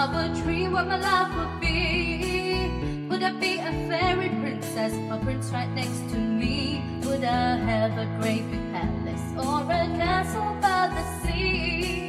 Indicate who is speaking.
Speaker 1: I would dream what my life would be. Would I be a fairy princess, a prince right next to me? Would I have a great big palace or a castle by the sea?